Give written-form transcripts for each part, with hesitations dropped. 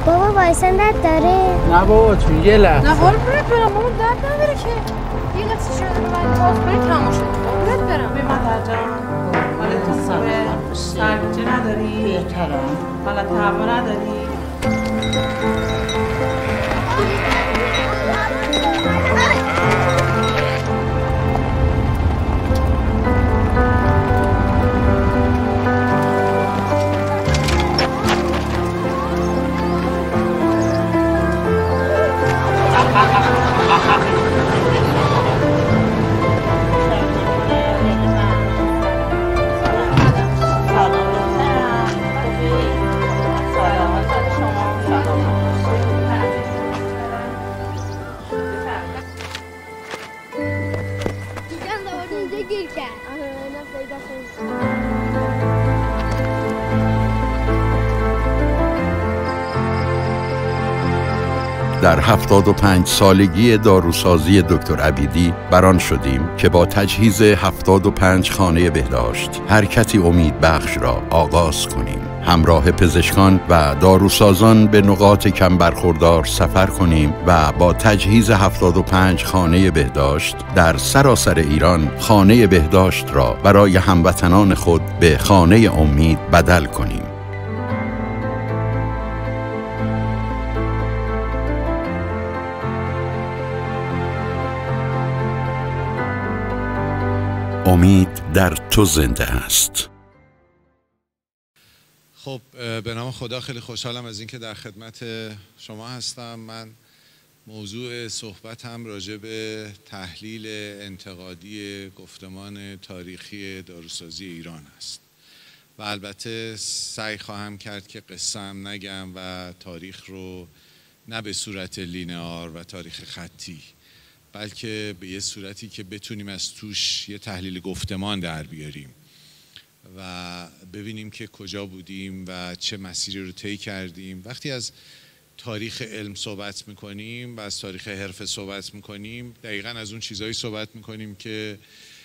بابا بایستن درد داره؟ نه بابا چون یه لحظه. نه قربونت برم بابا درد نداره که. یه لحظه شده ببرید باز برید تموم شد. قربونت برم. به مادر جان. حالت خوبه؟ سرگیجه نداری؟ بهترم. حالت هوا نداری؟ در 75 سالگی داروسازی دکتر عبیدی بران شدیم که با تجهیز 75 خانه بهداشت حرکتی امیدبخش را آغاز کنیم. همراه پزشکان و داروسازان به نقاط کم برخوردار سفر کنیم و با تجهیز 75 خانه بهداشت در سراسر ایران خانه بهداشت را برای هموطنان خود به خانه امید بدل کنیم. امید در تو زنده است. خب به نام خدا خیلی خوشحالم از اینکه در خدمت شما هستم. من موضوع صحبتم راجع به تحلیل انتقادی گفتمان تاریخی داروسازی ایران است و البته سعی خواهم کرد که قصه هم نگم و تاریخ رو نه به صورت لینئار و تاریخ خطی بلکه به یه صورتی که بتونیم از توش یه تحلیل گفتمان در بیاریم و ببینیم که کجا بودیم و چه مسیری رو طی کردیم. وقتی از تاریخ علم صحبت میکنیم و از تاریخ حرفه صحبت میکنیم دقیقاً از اون چیزهایی صحبت میکنیم که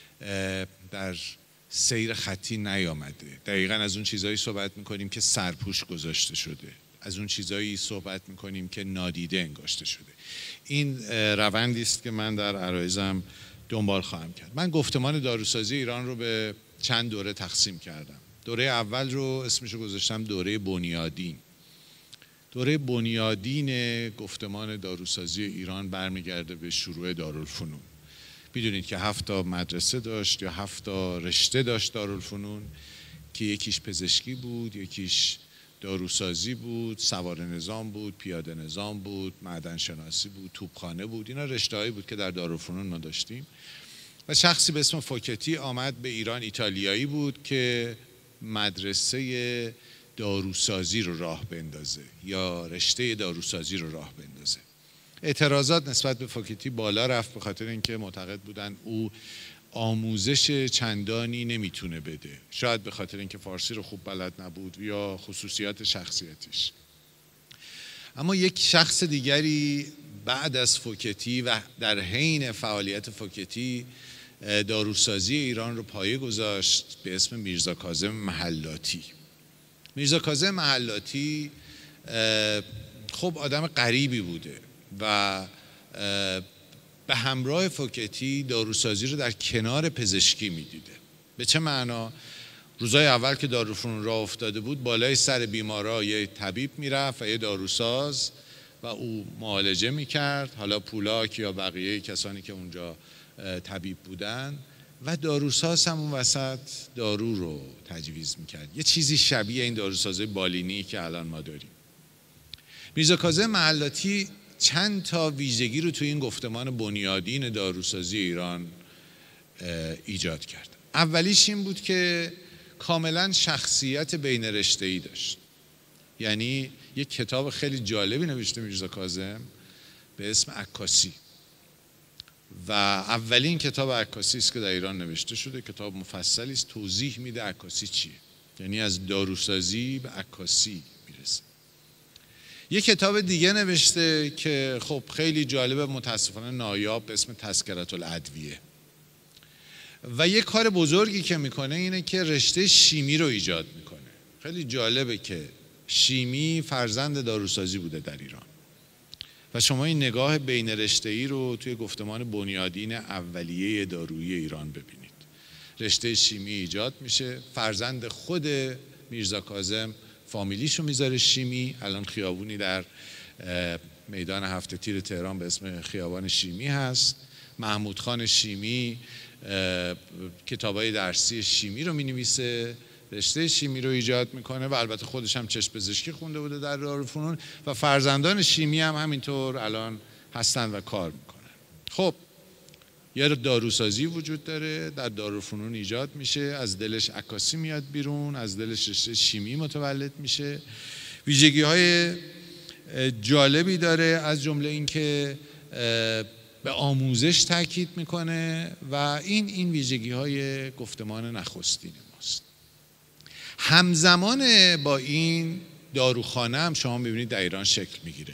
در سیر خطی نیامده، دقیقاً از اون چیزهایی صحبت میکنیم که سرپوش گذاشته شده، از اون چیزهایی صحبت میکنیم که نادیده انگاشته شده. این روندی است که من در عرایزم دنبال خواهم کرد. من گفتمان داروسازی ایران رو به چند دوره تقسیم کردم. دوره اول رو اسمشو گذاشتم دوره بنیادین. دوره بنیادین گفتمان داروسازی ایران برمیگرده به شروع دارالفنون. میدونید که 7 مدرسه داشت یا 7 رشته داشت دارالفنون که یکیش پزشکی بود، یکیش داروسازی بود، سوار نظام بود، پیاده نظام بود، معدن شناسی بود، توپخانه بود. اینا رشته‌هایی بود که در دارالفنون ما داشتیم و شخصی به اسم فوکتی آمد به ایران، ایتالیایی بود، که مدرسه داروسازی رو راه بندازه یا رشته داروسازی رو راه بندازه. اعتراضات نسبت به فوکتی بالا رفت به خاطر اینکه معتقد بودن او آموزش چندانی نمیتونه بده، شاید به خاطر اینکه فارسی رو خوب بلد نبود یا خصوصیات شخصیتیش. اما یک شخص دیگری بعد از فوکتی و در حین فعالیت فوکتی داروسازی ایران رو پایه گذاشت به اسم میرزا کاظم محلاتی. میرزا کاظم محلاتی خب آدم غریبی بوده و به همراه فوکتی داروسازی رو در کنار پزشکی میدیده. به چه معنا؟ روزای اول که دارالفنون راه افتاده بود بالای سر بیمارا یه طبیب میرفت و یه داروساز و او معالجه میکرد، حالا پولاک یا بقیه کسانی که اونجا طبیب بودن، و داروساز هم اون وسط دارو رو تجویز میکرد. یه چیزی شبیه این داروسازی بالینی که الان ما داریم. میرزا کاظم محلاتی چند تا ویژگی رو توی این گفتمان بنیادین داروسازی ایران ایجاد کرد. اولیش این بود که کاملا شخصیت بین رشته‌ای داشت. یعنی یک کتاب خیلی جالبی نوشته میرزا کاظم به اسم عکاسی و اولین کتاب عکاسی است که در ایران نوشته شده. کتاب مفصلی است، توضیح میده عکاسی چیه، یعنی از داروسازی به عکاسی میرسه. یک کتاب دیگه نوشته که خب خیلی جالبه، متاسفانه نایاب، به اسم تذکرة الادویه. و یک کار بزرگی که میکنه اینه که رشته شیمی رو ایجاد میکنه. خیلی جالبه که شیمی فرزند داروسازی بوده در ایران و شما این نگاه بین رشته‌ای رو توی گفتمان بنیادین اولیه دارویی ایران ببینید. رشته شیمی ایجاد میشه، فرزند خود میرزا کاظم فامیلیشو میذاره شیمی. الان خیابونی در میدان هفت تیر تهران به اسم خیابان شیمی هست. محمود خان شیمی کتابای درسی شیمی رو مینویسه، رشته شیمی رو ایجاد میکنه و البته خودش هم چشم پزشکی خونده بوده در دارالفنون و فرزندان شیمی هم همینطور الان هستن و کار میکنن. خب یه داروسازی وجود داره، در دارالفنون ایجاد میشه، از دلش عکاسی میاد بیرون، از دلش رشته شیمی متولد میشه. ویژگی‌های جالبی داره، از جمله اینکه به آموزش تاکید میکنه و این ویژگی‌های گفتمان نخستین ماست. همزمان با این داروخانه هم شما میبینید در ایران شکل میگیره.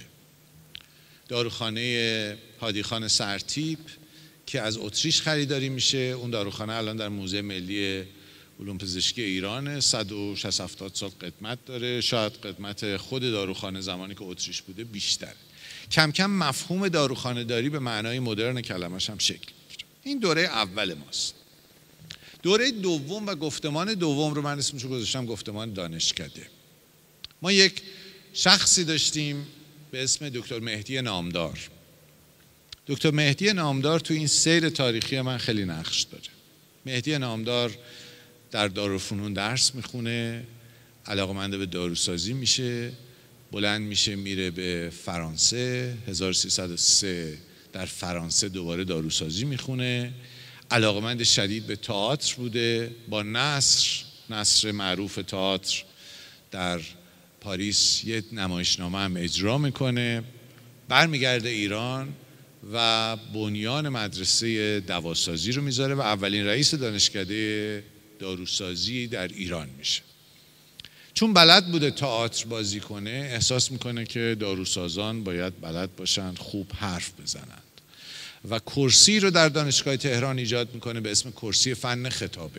داروخانه هادی خان سرتیپ که از اتریش خریداری میشه. اون داروخانه الان در موزه ملی علوم پزشکی ایرانه، 160-170 سال قدمت داره. شاید قدمت خود داروخانه زمانی که اتریش بوده بیشتره. کم کم مفهوم داروخانه داری به معنای مدرن کلمش هم شکل میگیره. این دوره اول ماست. دوره دوم و گفتمان دوم رو من اسمشو گذاشتم گفتمان دانشکده. ما یک شخصی داشتیم به اسم دکتر مهدی نامدار. دکتر مهدی نامدار تو این سیر تاریخی من خیلی نقش داره. مهدی نامدار در دارالفنون درس میخونه، علاقه‌مند به داروسازی میشه، بلند میشه میره به فرانسه. 1303 در فرانسه دوباره داروسازی میخونه. علاقه‌مند شدید به تئاتر بوده. با نصر معروف تئاتر در پاریس یه نمایشنامه هم اجرا میکنه. برمیگرده ایران و بنیان مدرسه دواسازی رو میذاره و اولین رئیس دانشکده داروسازی در ایران میشه. چون بلد بوده تئاتر بازی کنه، احساس میکنه که داروسازان باید بلد باشن خوب حرف بزنند و کرسی رو در دانشگاه تهران ایجاد میکنه به اسم کرسی فن خطابه.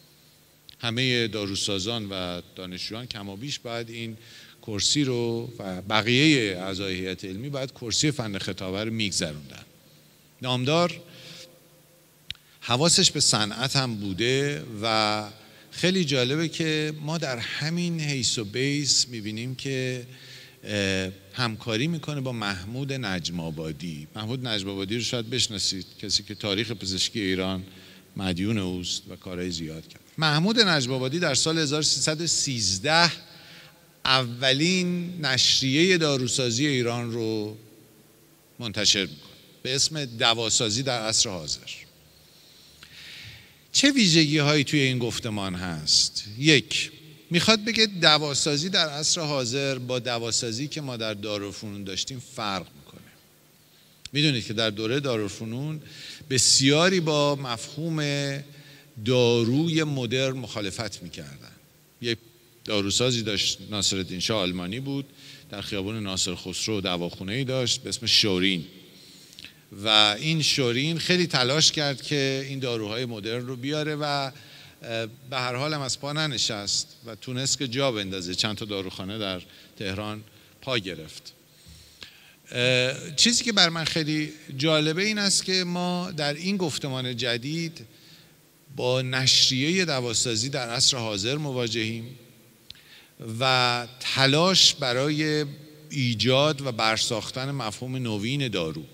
همه داروسازان و دانشجویان کم و بیش باید این کرسی رو و بقیه اعضای هیئت علمی باید کرسی فن خطابه رو میگذروندن. نامدار حواسش به صنعت هم بوده و خیلی جالبه که ما در همین حیث و بیس میبینیم که همکاری میکنه با محمود نجم آبادی. محمود نجم آبادی رو شاید بشناسید، کسی که تاریخ پزشکی ایران مدیون اوست و کارهای زیاد کرد. محمود نجم آبادی در سال 1313 اولین نشریه داروسازی ایران رو منتشر میکنه به اسم دواسازی در عصر حاضر. چه ویژگی هایی توی این گفتمان هست؟ یک، میخواد بگه دواسازی در عصر حاضر با دواسازی که ما در دارالفنون داشتیم فرق میکنه. میدونید که در دوره دارالفنون بسیاری با مفهوم داروی مدرن مخالفت میکردن. یک داروسازی داشت، ناصرالدین شاه آلمانی بود، در خیابان ناصر خسرو دواخونه‌ای داشت به اسم شورین و این شورین خیلی تلاش کرد که این داروهای مدرن رو بیاره و به هر حال هم از پا ننشست و تونست که جا بندازه. چند تا داروخانه در تهران پا گرفت. چیزی که بر من خیلی جالبه این است که ما در این گفتمان جدید با نشریه دواسازی در عصر حاضر مواجهیم و تلاش برای ایجاد و برساختن مفهوم نوین دارو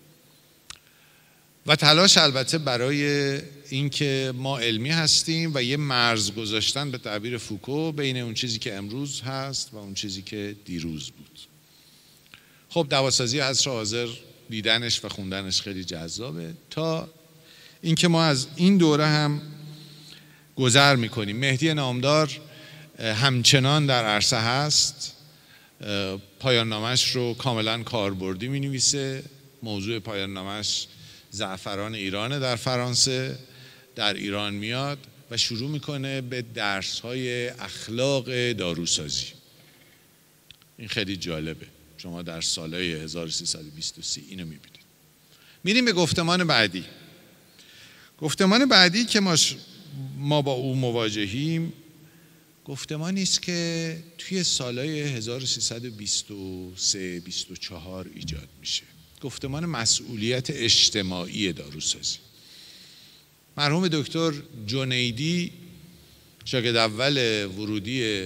و تلاش البته برای اینکه ما علمی هستیم و یه مرز گذاشتن به تعبیر فوکو بین اون چیزی که امروز هست و اون چیزی که دیروز بود. خب دواسازی عصر حاضر دیدنش و خوندنش خیلی جذابه تا اینکه ما از این دوره هم گذر میکنیم. مهدی نامدار همچنان در عرصه هست، پایان نامش رو کاملا کاربردی می نویسه. موضوع پایان نامش زعفران ایرانه در فرانسه. در ایران میاد و شروع میکنه به درس‌های اخلاق داروسازی. این خیلی جالبه، شما در سالهای 1323 اینو میبینید. میریم به گفتمان بعدی. گفتمان بعدی که ما با او مواجهیم گفتمانی است که توی سالهای 1323 24 ایجاد میشه. گفتمان مسئولیت اجتماعی داروسازی. مرحوم دکتر جنیدی شاگرد اول ورودی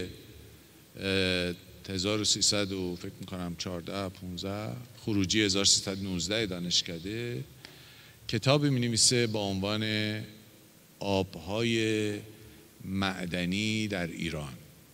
1300 و فکر میکنم 14 15 خروجی 1319 دانشکده کتابی می‌نویسه با عنوان آبهای معدنی در ایران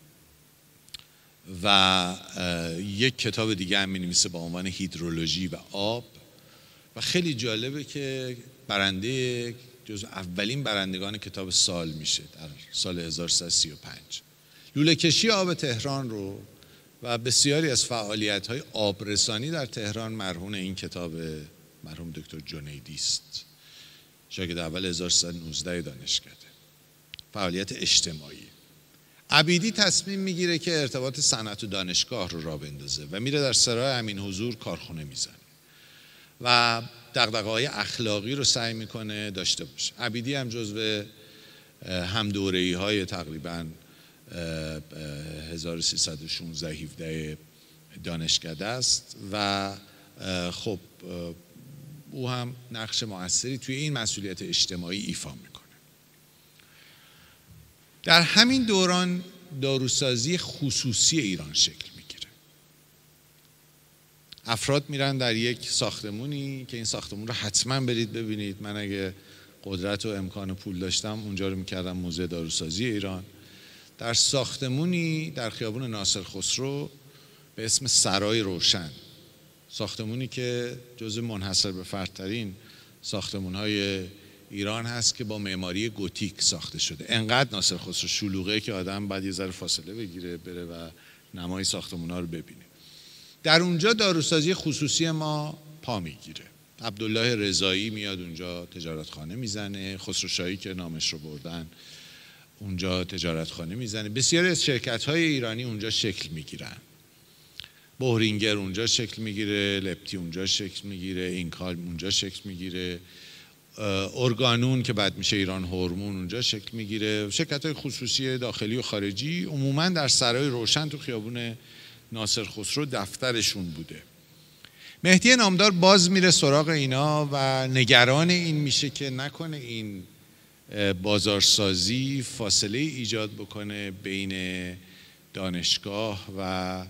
و یک کتاب دیگه هم می‌نویسه با عنوان هیدرولوژی و آب و خیلی جالبه که برنده جزو اولین برندگان کتاب سال میشه در سال 1335. لوله کشی آب تهران رو و بسیاری از فعالیت‌های آبرسانی در تهران مرهون این کتاب مرحوم دکتر جنیدی است. شاگرد اول 1319 دانشکده. فعالیت اجتماعی. عبیدی تصمیم میگیره که ارتباط صنعت و دانشگاه رو راه بندازه و میره در سرای امین حضور کارخونه میزنه و دغدغه‌های اخلاقی رو سعی میکنه داشته باشه. عبیدی هم جزو همدوره‌ای‌های تقریباً 1316 17 دانشکده است و خب او هم نقش مؤثری توی این مسئولیت اجتماعی ایفا میکنه. در همین دوران داروسازی خصوصی ایران شکل میگیره. افراد میرن در یک ساختمونی که این ساختمون رو حتما برید ببینید. من اگه قدرت و امکان پول داشتم اونجا رو میکردم موزه داروسازی ایران. در ساختمونی در خیابون ناصر خسرو به اسم سرای روشن، ساختمونی که جزو منحصر به فردترین ساختمون‌های ایران هست که با معماری گوتیک ساخته شده. انقدر ناصر خسرو شلوغه که آدم باید یه ذره فاصله بگیره بره و نمای ساختمون‌ها رو ببینه. در اونجا داروسازی خصوصی ما پا میگیره. عبدالله رضایی میاد اونجا تجارتخانه میزنه، خسروشاهی که نامش رو بردن اونجا تجارتخانه میزنه. بسیاری از شرکت‌های ایرانی اونجا شکل میگیرن. بهرینگر اونجا شکل میگیره، لپتی اونجا شکل میگیره، اینکال اونجا شکل میگیره، ارگانون که بعد میشه ایران هورمون اونجا شکل میگیره. شرکت‌های خصوصی داخلی و خارجی عموماً در سرای روشن تو خیابون ناصر خسرو دفترشون بوده. مهدی نامدار باز میره سراغ اینا و نگران این میشه که نکنه این بازارسازی فاصله ایجاد بکنه بین دانشگاه و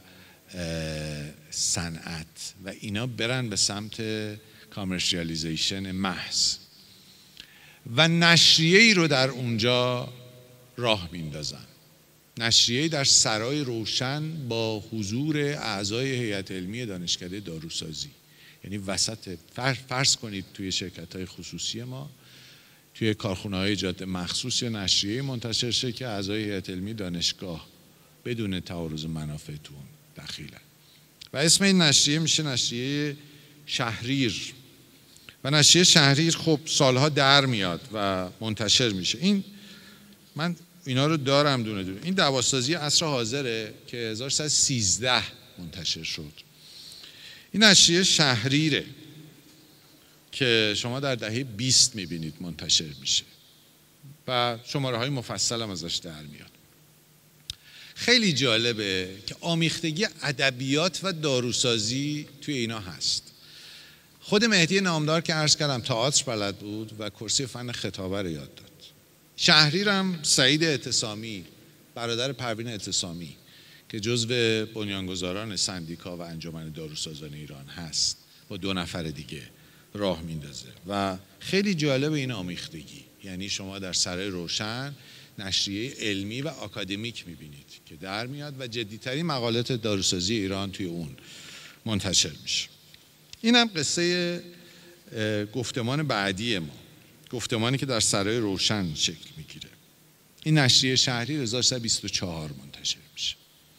صنعت و اینا برن به سمت کامرشیالیزیشن محض و نشریه‌ای رو در اونجا راه میندازن. نشریه‌ای در سرای روشن با حضور اعضای هیئت علمی دانشکده داروسازی. یعنی وسط فرض کنید توی شرکت‌های خصوصی ما توی کارخونه‌های جاده مخصوص یا نشریه‌ای منتشر شه که اعضای هیئت علمی دانشگاه بدون تعارض منافع تو دخیلن و اسم این نشریه میشه نشریه شهریر و نشریه شهریر خب سالها در میاد و منتشر میشه. این من اینا رو دارم دونه دونه. این دواسازی عصر حاضره که 1313 منتشر شد. این نشریه شهریره که شما در دهه 20 میبینید منتشر میشه و شماره های مفصل هم ازش در میاد. خیلی جالبه که آمیختگی ادبیات و داروسازی توی اینا هست. خود مهدی نامدار که عرض کردم تئاتر بلد بود و کرسی فن خطابه رو یاد داد. شهریرم سعید اعتصامی برادر پروین اعتصامی که جزو بنیانگذاران سندیکا و انجمن داروسازان ایران هست با 2 نفر دیگه راه میندازه و خیلی جالب این آمیختگی. یعنی شما در سرای روشن نشریه علمی و آکادمیک میبینید که در میاد و جدیترین مقالات داروسازی ایران توی اون منتشر میشه. این هم قصه گفتمان بعدی ما، گفتمانی که در سرای روشن شکل میگیره. این نشریه شهری 1324 منتشر میشه.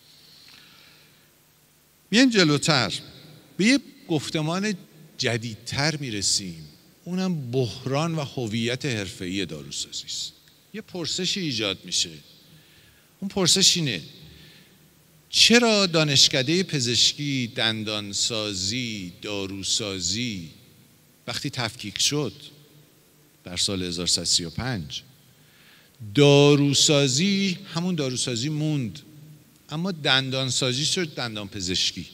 بیاین جلوتر به یه گفتمان جدیدتر میرسیم، اونم بحران و هویت حرفه‌ای داروسازی است. یه پرسشی ایجاد میشه. اون پرسش اینه: چرا دانشکده پزشکی، دندانسازی، داروسازی وقتی تفکیک شد در سال 1335 داروسازی همون داروسازی موند، اما دندانسازی شد دندان پزشکی.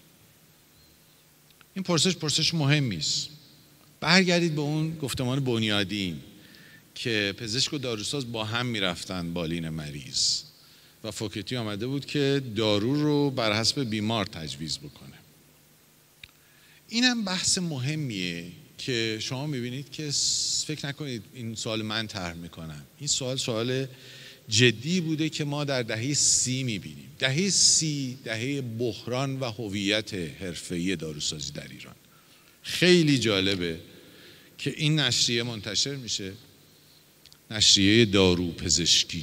این پرسش مهمی است. برگردید به اون گفتمان بنیادین که پزشک و داروساز با هم میرفتن بالین مریض و فوکتی آمده بود که دارو رو بر حسب بیمار تجویز بکنه. این هم بحث مهمیه که شما میبینید که فکر نکنید این سوال من طرح میکنم. این سوال جدی بوده که ما در دهه 30 میبینیم. دهه 30 دهه بحران و هویت حرفه‌ای داروسازی در ایران. خیلی جالبه که این نشریه منتشر میشه، نشریه دارو پزشکی،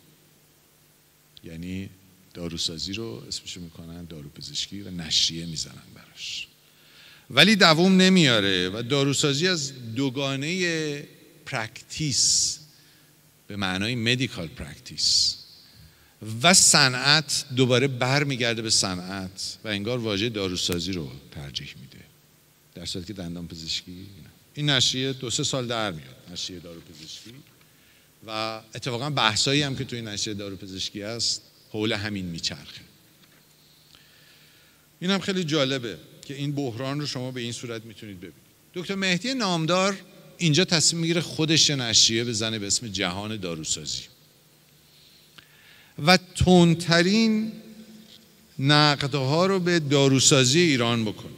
یعنی داروسازی رو اسمشو میکنن دارو پزشکی و نشریه میزنن براش، ولی دوام نمیاره و داروسازی از دوگانه پرکتیس به معنای مدیکال پرکتیس و صنعت دوباره بر میگرده به صنعت و انگار واژه داروسازی رو ترجیح میده، در صورتی که دندان پزشکی نه. این نشریه 2-3 سال در میاد، نشریه دارو پزشکی، و اتفاقا بحثایی هم که توی نشریه دارو پزشکی هست حول همین میچرخه. این هم خیلی جالبه که این بحران رو شما به این صورت میتونید ببینید. دکتر مهدی نامدار اینجا تصمیم میگیره خودش نشریه بزنه به اسم جهان داروسازی و تندترین نقدها رو به داروسازی ایران بکنه.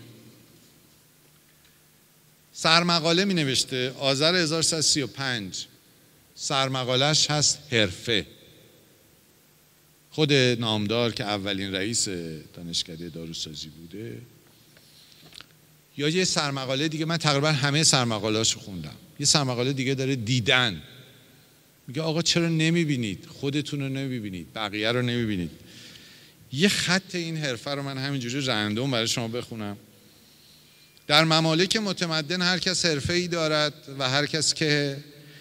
سرمقاله می نوشته آذر 1335، سرمقالهش هست حرفه. خود نامدار که اولین رئیس دانشکده داروسازی بوده، یا یه سرمقاله دیگه، من تقریبا همه سرمقاله‌اشو خوندم، یه سرمقاله دیگه داره دیدن، میگه آقا چرا نمیبینید، خودتون رو نمیبینید، بقیه رو نمیبینید. یه خط این حرفه رو من همینجوری رندوم برای شما بخونم. در ممالک متمدن هر کس حرفه‌ای دارد و هر کس که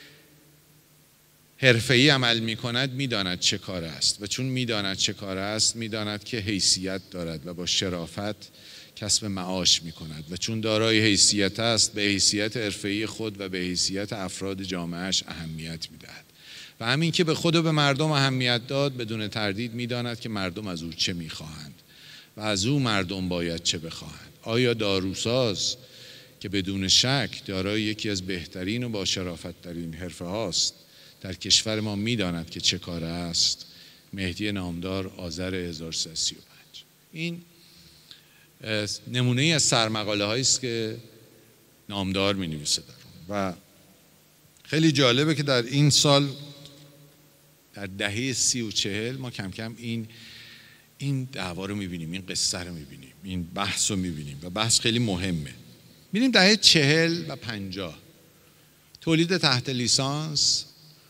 حرفه‌ای عمل می‌کند می‌داند چه کار است و چون می‌داند چه کار است می‌داند که حیثیت دارد و با شرافت کسب معاش می‌کند و چون دارای حیثیت است به حیثیت حرفه‌ای خود و به حیثیت افراد جامعه‌اش اهمیت می‌دهد و همین که به خود و به مردم اهمیت داد بدون تردید می‌داند که مردم از او چه می‌خواهند و از او مردم باید چه بخواهند. آیا داروساز که بدون شک دارای یکی از بهترین و با شرافت‌ترین حرفه هاست در کشور ما می‌داند که چه کار است؟ مهدی نامدار، آذر 1335. این نمونه از سرمقاله هایی است که نامدار می‌نویسه در اون و خیلی جالبه که در این سال در دهه 30 و 40 ما کم کم این دعوا رو می‌بینیم، این قصه رو می‌بینیم، این بحث رو می‌بینیم و بحث خیلی مهمه. می‌بینیم دهه 40 و 50 تولید تحت لیسانس،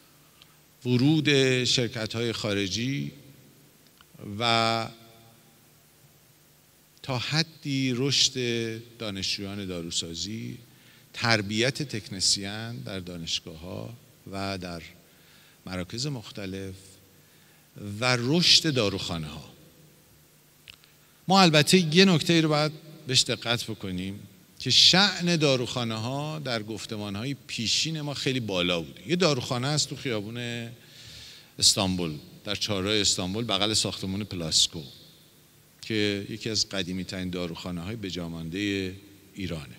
ورود شرکت‌های خارجی و تا حدی رشد دانشجویان داروسازی، تربیت تکنسین در دانشگاه‌ها و در مراکز مختلف و رشد داروخانه‌ها. ما البته یه نکته رو باید بهش دقت بکنیم که شأن داروخانه‌ها در گفتمان‌های پیشین ما خیلی بالا بود. یه داروخانه است تو خیابون استانبول، در چهارراه استانبول بغل ساختمان پلاسکو که یکی از قدیمی‌ترین داروخانه‌های بجامانده ایرانه،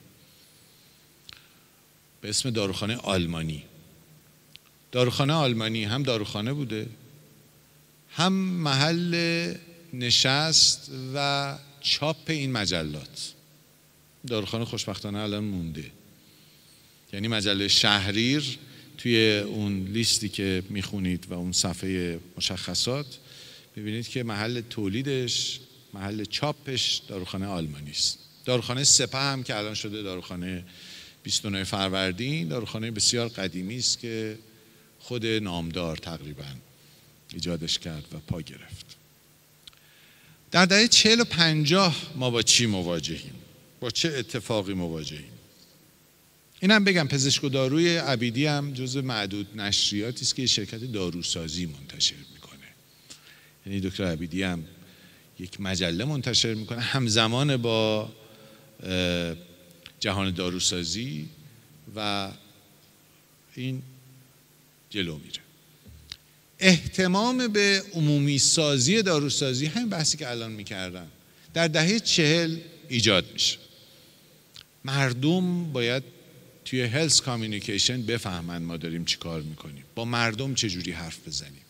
به اسم داروخانه آلمانی. داروخانه آلمانی هم داروخانه بوده، هم محل نشست و چاپ این مجلات. داروخانه خوشبختانه الان مونده، یعنی مجله شهریر توی اون لیستی که میخونید و اون صفحه مشخصات ببینید که محل تولیدش، محل چاپش داروخانه آلمانی است. داروخانه سپه هم که الان شده داروخانه 29 فروردین، داروخانه بسیار قدیمی است که خود نامدار تقریبا ایجادش کرد و پا گرفت. در دهه 40 و 50 ما با چی مواجهیم؟ با چه اتفاقی مواجهیم؟ اینم بگم پزشک و داروی عبیدی هم جزو معدود نشریاتی است که شرکت داروسازی منتشر میکنه. یعنی دکتر عبیدی هم یک مجله منتشر میکنه همزمان با جهان داروسازی و این جلو میره. اهتمام به عمومی سازی داروسازی، همین بحثی که الان میکردن، در دهه 40 ایجاد میشه. مردم باید توی هلس کامیونیکیشن بفهمن ما داریم چی کار میکنیم، با مردم چجوری حرف بزنیم.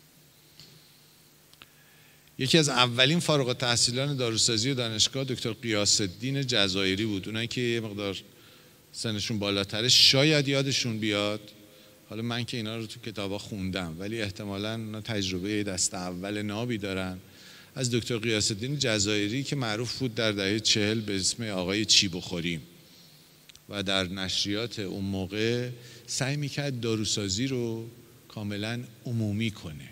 یکی از اولین فارغ التحصیلان داروسازی دانشگاه دکتر غیاث الدین جزایری بود. اونایی که یه مقدار سنشون بالاتره شاید یادشون بیاد، حالا من که اینا رو تو کتابا خوندم ولی احتمالاً تجربه دست اول نابی دارن، از دکتر غیاث الدین جزایری که معروف بود در دهه 40 به اسم آقای چی بخوریم و در نشریات اون موقع سعی میکرد داروسازی رو کاملا عمومی کنه.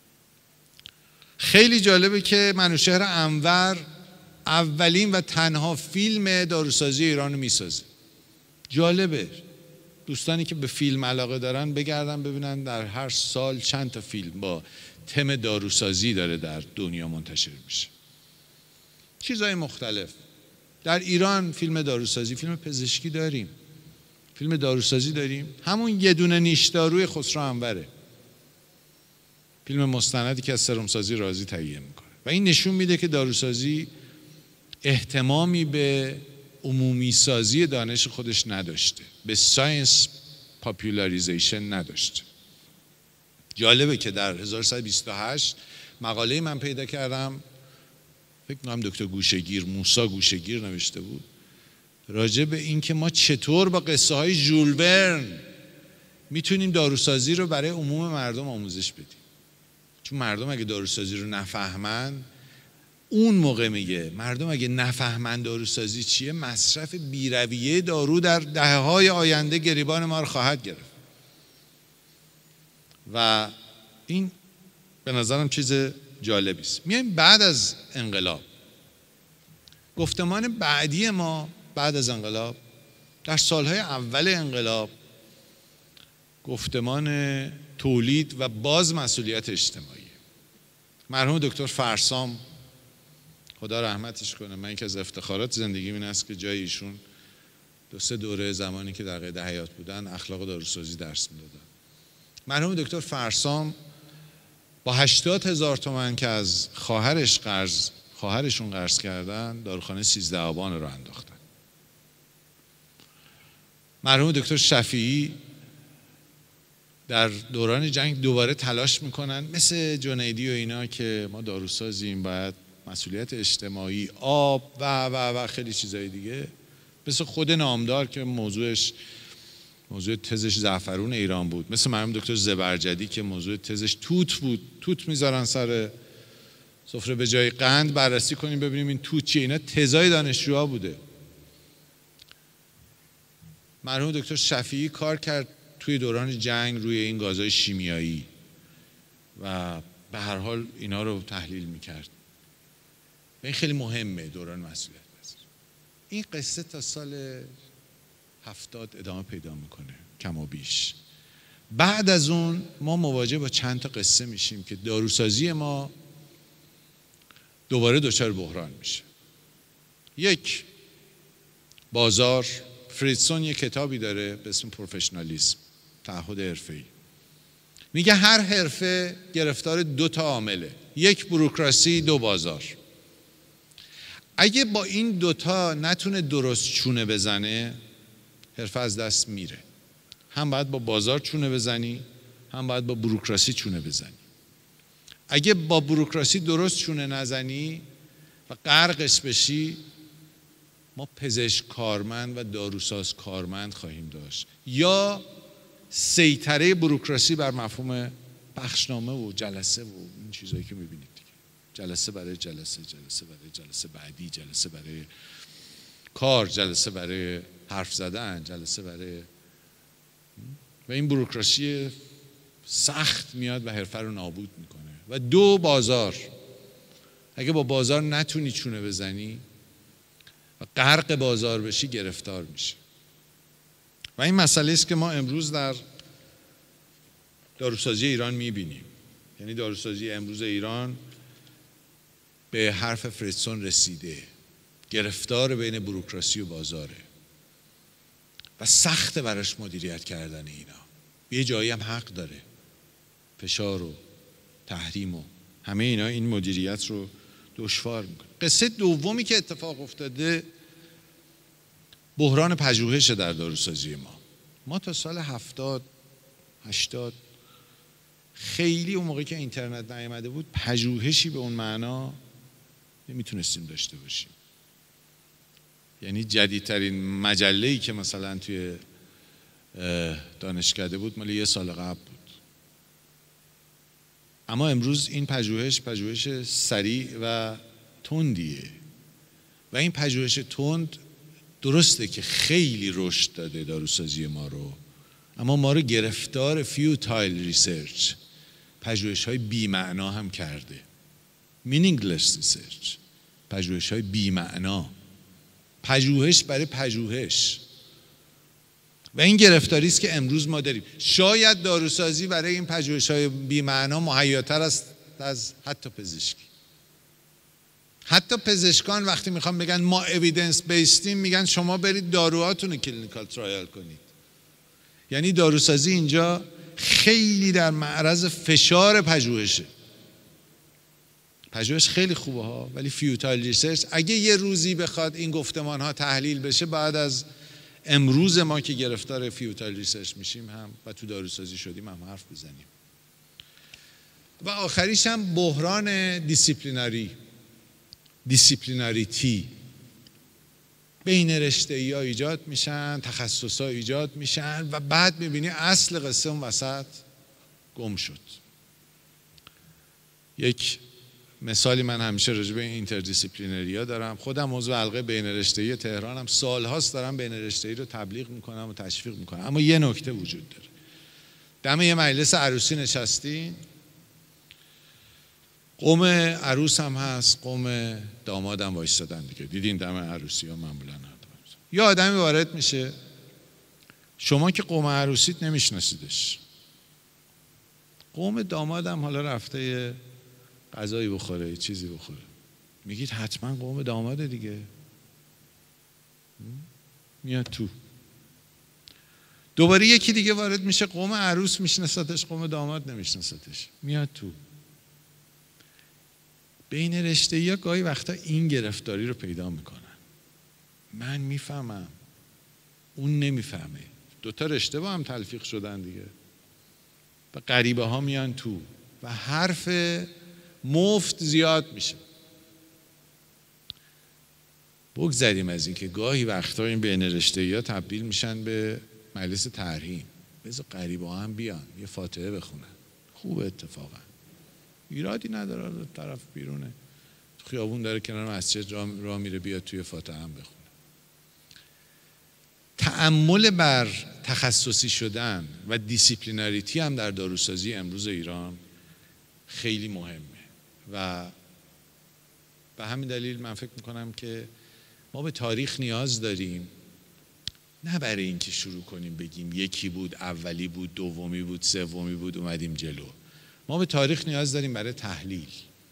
خیلی جالبه که منوچهر انور اولین و تنها فیلم داروسازی ایران رو میسازه. جالبه، دوستانی که به فیلم علاقه دارن بگردن ببینن در هر سال چند تا فیلم با تم داروسازی داره در دنیا منتشر میشه، چیزهای مختلف. در ایران فیلم داروسازی، فیلم پزشکی داریم، فیلم داروسازی داریم، همون یه دونه نیش داروی خسرو انوره، فیلم مستندی که از سرمسازی رازی تهیه میکنه. و این نشون میده که داروسازی اهتمامی به عمومی سازی دانش خودش نداشته، به ساینس پاپولاریزیشن نداشته. جالبه که در 1128 مقاله من پیدا کردم، فکر کنم دکتر گوشهگیر، موسی گوشهگیر نوشته بود، راجع به این که ما چطور با قصه های ژول ورن میتونیم داروسازی رو برای عموم مردم آموزش بدیم. چون مردم اگه داروسازی رو نفهمن، اون موقع میگه مردم اگه نفهمن داروسازی چیه، مصرف بیرویه دارو در دهه‌های آینده گریبان ما رو خواهد گرفت. و این به نظرم چیز جالبی است. میایم بعد از انقلاب، گفتمان بعدی ما بعد از انقلاب، در سالهای اول انقلاب، گفتمان تولید و باز مسئولیت اجتماعی. مرحوم دکتر فرسام خدا رحمتش کنه، من یکی از افتخارات زندگیم این است که جای ایشون 2-3 دوره زمانی که در قید حیات بودن اخلاق داروسازی درس میدادن. مرحوم دکتر فرسام با 80,000 تومان که از خواهرشون قرض کردن، داروخانه 13 آبان رو انداختن. مرحوم دکتر شفیعی در دوران جنگ دوباره تلاش میکنن مثل جنیدی و اینا که ما داروسازیم، باید مسئولیت اجتماعی، آب و خیلی چیزای دیگه، مثل خود نامدار که موضوع تزش زعفرون ایران بود، مثل مرحوم دکتر زبرجدی که موضوع تزش توت بود، توت میذارن سر سفره به جای قند، بررسی کنیم ببینیم این توت چیه. اینا تزای دانشجوها بوده. مرحوم دکتر شفیعی کار کرد توی دوران جنگ روی این گازهای شیمیایی و به هر حال اینا رو تحلیل میکرد. و این خیلی مهمه، دوران مسئولیت پذیری. این قصه تا سال 70 ادامه پیدا میکنه کم و بیش. بعد از اون ما مواجه با چند تا قصه میشیم که داروسازی ما دوباره دچار بحران میشه. یک، بازار. فریدسون یک کتابی داره به اسم پروفشنالیسم، تعهد حرفه‌ای. میگه هر حرفه گرفتار 2 تا عامله، 1 بوروکراسی، 2 بازار. اگه با این 2 تا نتونه درست چونه بزنه، حرفه از دست میره. هم باید با بازار چونه بزنی، هم باید با بوروکراسی چونه بزنی. اگه با بوروکراسی درست چونه نزنی و غرقش بشی، ما پزشک کارمند و داروساز کارمند خواهیم داشت، یا سیطره بوروکراسی بر مفهوم بخشنامه و جلسه و این چیزایی که میبینید دیگه. جلسه برای جلسه، جلسه برای جلسه بعدی، جلسه برای کار، جلسه برای حرف زدن، جلسه برای، و این بوروکراسی سخت میاد و حرفه رو نابود میکنه. و 2 بازار. اگه با بازار نتونی چونه بزنی و غرق بازار بشی، گرفتار میشی. و این مسئله است که ما امروز در داروسازی ایران میبینیم. یعنی داروسازی امروز ایران به حرف فریدسون رسیده، گرفتار بین بوروکراسی و بازاره و سخت براش مدیریت کردن اینا. یه جایی هم حق داره، فشار و تحریم و همه اینا این مدیریت رو دشوار میکنه. قصه دومی که اتفاق افتاده بحران پژوهش در داروسازی ما تا سال 70 80 خیلی اون موقع که اینترنت نیامده بود پژوهشی به اون معنا نمیتونستیم داشته باشیم. یعنی جدیدترین مجله‌ای که مثلا توی دانشکده بود مال یه سال قبل بود. اما امروز این پژوهش سریع و تندیه و این پژوهش تند درسته که خیلی رشد داده داروسازی ما رو، اما ما رو گرفتار فیوتایل ریسرچ، پژوهش‌های بی‌معنا هم کرده. meaningless research، پژوهش‌های بی‌معنا، پژوهش برای پژوهش. و این گرفتاری است که امروز ما داریم. شاید داروسازی برای این پژوهش‌های بی‌معنا مهیاتر است از حتی پزشکی. حتی پزشکان وقتی میخوان بگن ما اویدنس بیستیم میگن شما برید داروهاتون رو کلینیکال ترایل کنید. یعنی داروسازی اینجا خیلی در معرض فشار پژوهشه. پژوهش خیلی خوبه ها، ولی فیوتایل ریسرچ اگه یه روزی بخواد این گفتمان ها تحلیل بشه بعد از امروز ما که گرفتار فیوتایل ریسرچ میشیم هم و تو داروسازی شدیم هم حرف بزنیم. و آخریش هم بحران دیسیپلیناریتی. بین رشته‌ای ها ایجاد میشن، تخصص ها ایجاد میشن و بعد میبینی اصل قصه اون وسط گم شد. یک مثالی من همیشه راجع به اینتردیسیپلینری ها دارم. خودم عضو حلقه بین رشته‌ای تهرانم، سالهاست دارم بین رشته‌ای رو تبلیغ میکنم و تشویق میکنم. اما یه نکته وجود داره. دم یه مجلس عروسی نشستین، قوم عروس هم هست، قوم داماد هم وایستادن دیگه. دیدین دم عروسی ها معمولا یه آدمی وارد میشه، شما که قوم عروسیت نمیشناسیدش، قوم داماد هم حالا رفته یه غذایی بخوره، یه چیزی بخوره، میگید حتما قوم داماده دیگه، میاد تو. دوباره یکی دیگه وارد میشه، قوم عروس میشناستش، قوم داماد نمیشناستش، میاد تو. بین رشته‌ای ها گاهی وقتا این گرفتاری رو پیدا میکنن. من میفهمم، اون نمیفهمه، دوتا رشته با هم تلفیق شدن دیگه و غریبه ها میان تو و حرف مفت زیاد میشه. بگذاریم از این که گاهی وقتا این بین رشته‌ای ها تبدیل میشن به مجلس تحریم. بذار غریبه ها هم بیان یه فاتحه بخونن، خوبه اتفاقا، ایرادی نداره. طرف بیرونه تو خیابون داره کنار مسجد راه میره، بیاد توی فاتحه هم بخونه. تأمل بر تخصصی شدن و دیسیپلیناریتی هم در داروسازی امروز ایران خیلی مهمه و به همین دلیل من فکر میکنم که ما به تاریخ نیاز داریم، نه برای اینکه شروع کنیم بگیم یکی بود، اولی بود، دومی بود، سومی بود، اومدیم جلو. ما به تاریخ نیاز داریم برای تحلیل.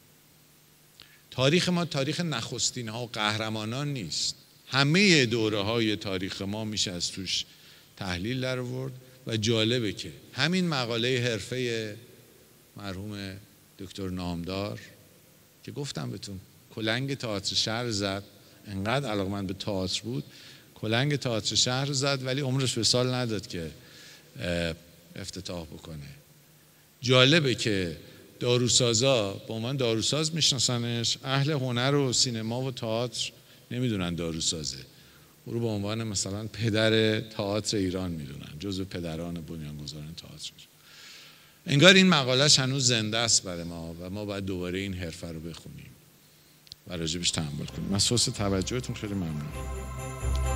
تاریخ ما تاریخ نخستین ها و قهرمانان نیست. همه دوره های تاریخ ما میشه از توش تحلیل در آورد و جالبه که همین مقاله حرفه مرحوم دکتر نامدار که گفتم بهتون کلنگ تئاتر شهر زد، انقدر علاقمند به تئاتر بود، کلنگ تئاتر شهر زد ولی عمرش به سال نداد که افتتاح بکنه. جالبه که داروسازا با عنوان داروساز میشناسنش، اهل هنر و سینما و تئاتر نمیدونن داروسازه، او رو به عنوان مثلا پدر تئاتر ایران میدونن، جزو پدران بنیانگذاران تئاتر. انگار این مقالهش هنوز زنده است برای ما و ما باید دوباره این حرفه رو بخونیم و راجبش تأمل کنیم. من سوس توجهتون خیلی ممنونم.